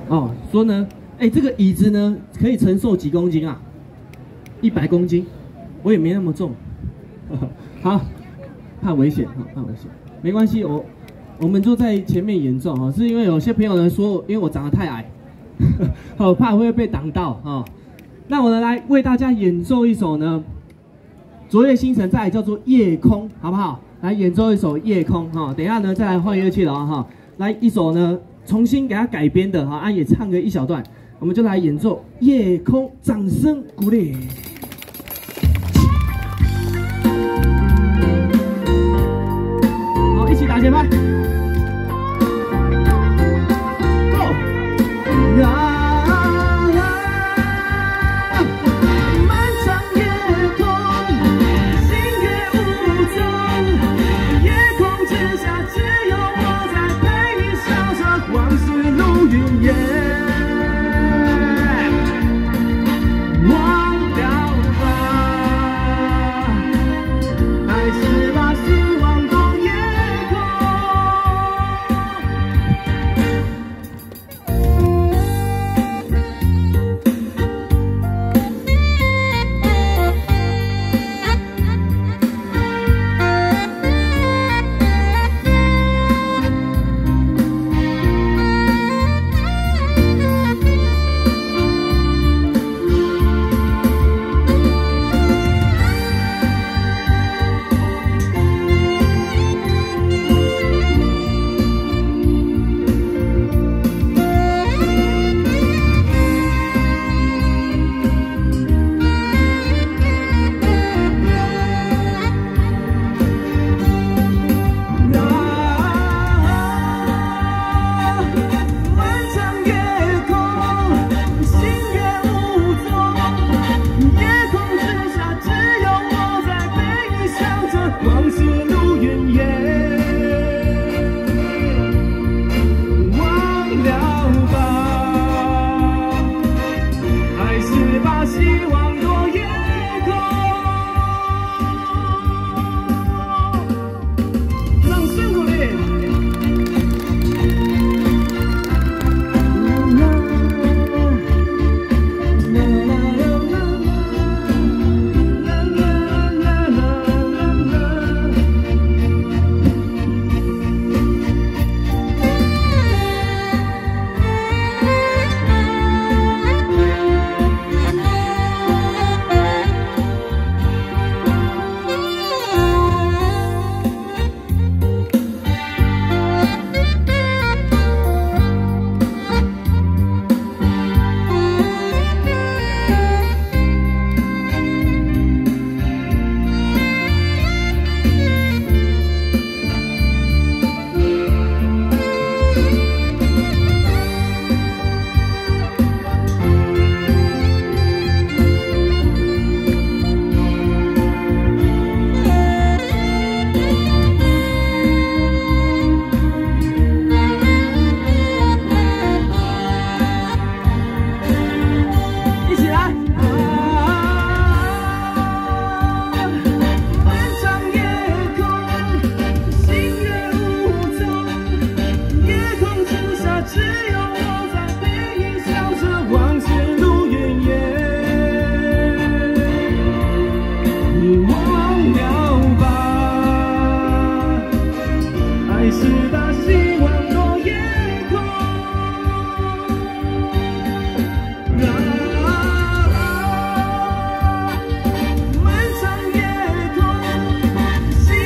哦，说呢，哎，这个椅子呢可以承受几公斤啊？100公斤，我也没那么重。好，怕危险哈，怕危险，没关系，我们就在前面演奏哈，是因为有些朋友呢说，因为我长得太矮，好怕会被挡到哈。那我呢来为大家演奏一首呢，昨夜星辰，再来叫做夜空，好不好？来演奏一首夜空哈，等一下呢再来换乐器了哈，来一首呢重新给它改编的哈，也唱个一小段，我们就来演奏夜空，掌声鼓励。好，一起打节拍。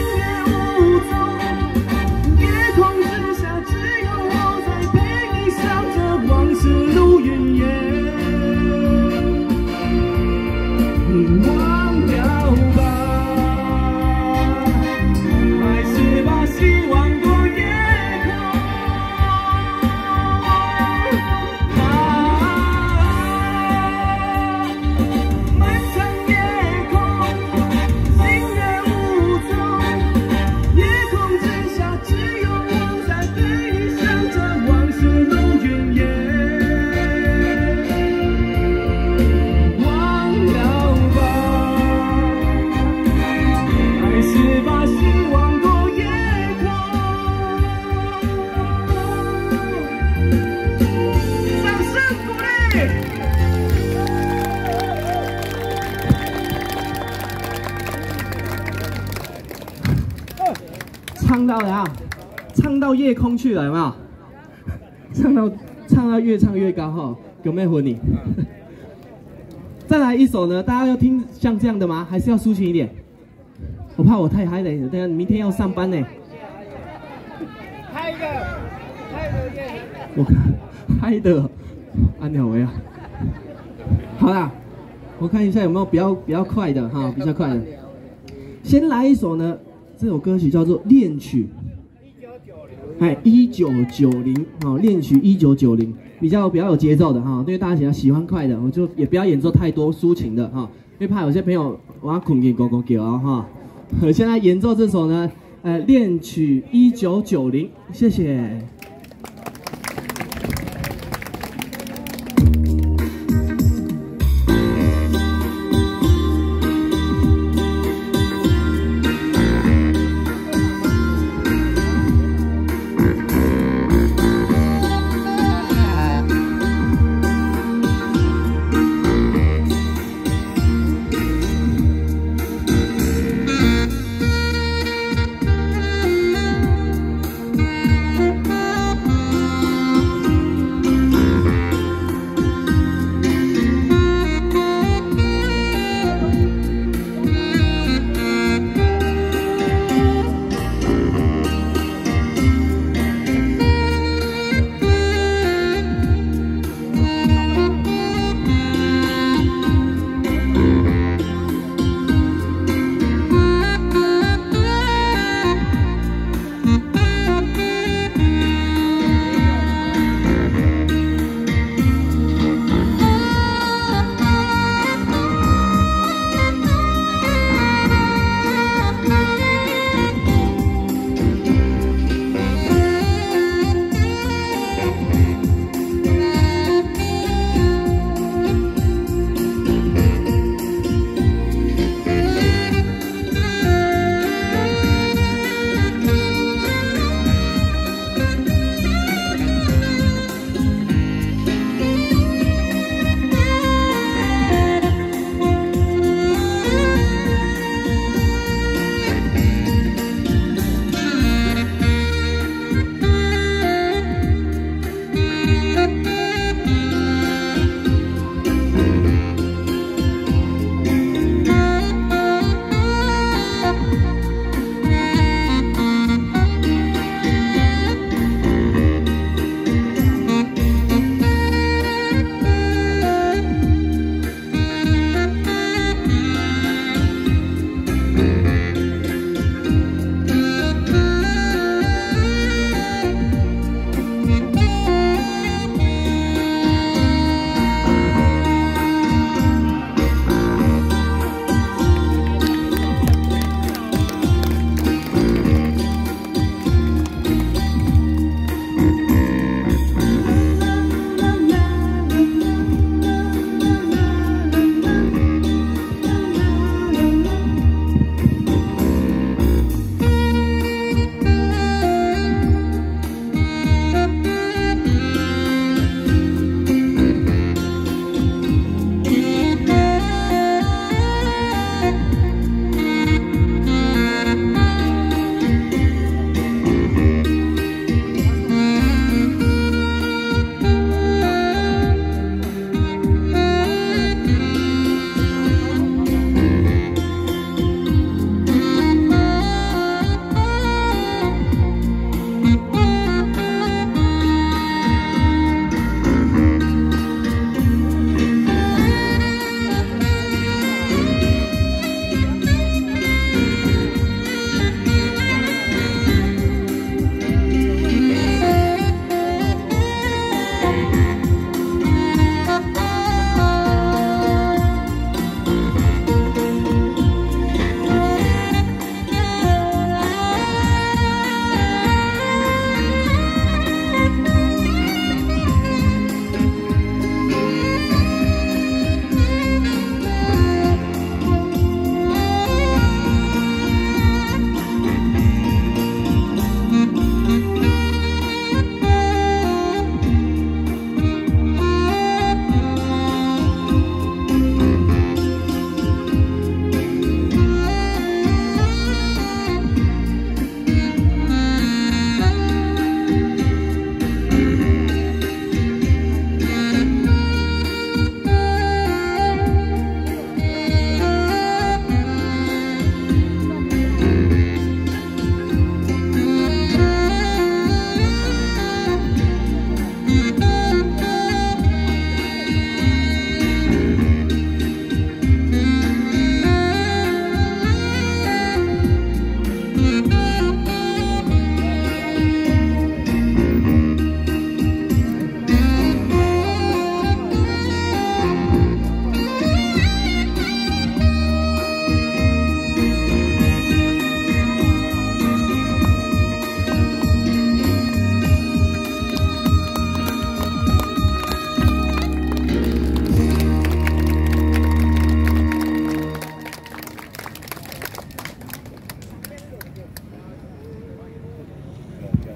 夜空之下，只有我在陪你笑。 唱到了啊，唱到夜空去了，有没有？唱到越唱越高哈，有没有混你？再来一首呢，大家要听像这样的吗？还是要抒情一点？我怕我太嗨了，等下明天要上班呢。嗨的，我看嗨的，安鸟维啊。好啦，我看一下有没有比较快的哈，比较快的。先来一首呢，这首歌曲叫做《恋曲》。1990哦，恋曲1990，比较有节奏的哈，因为大家喜欢快的，我就也不要演奏太多抒情的哈，因为怕有些朋友我困给狗叫啊哈。我现在演奏这首呢，恋曲1990，谢谢。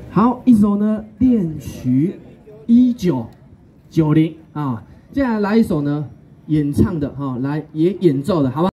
好，一首呢恋曲1990啊，接下来一首呢演唱的哈，来也演奏的，好吧？